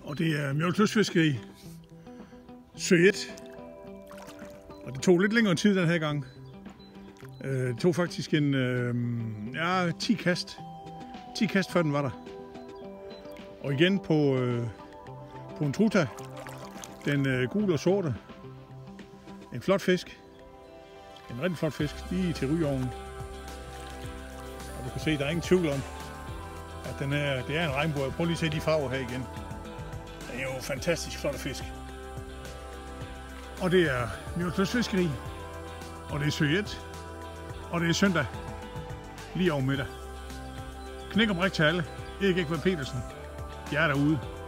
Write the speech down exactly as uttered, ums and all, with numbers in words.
Og det er mjølklødsfiskeri. Sø et. Og det tog lidt længere tid den her gang. Det tog faktisk en øh, ja, ti kast. ti kast før den var der. Og igen på, øh, på en truta. Den øh, gule og sorte. En flot fisk. En rigtig flot fisk lige til rygeovnen. Og du kan se, der er ingen tvivl om, at den er, det er en regnbue. Prøv lige at se de farver her igen. Det er jo fantastisk flotte fisk. Og det er mjølklødsfiskeri. Og det er sø et. Og det er søndag. Lige over middag. Knæk og brik til alle. Erik Ekvad Petersen. Jeg er derude.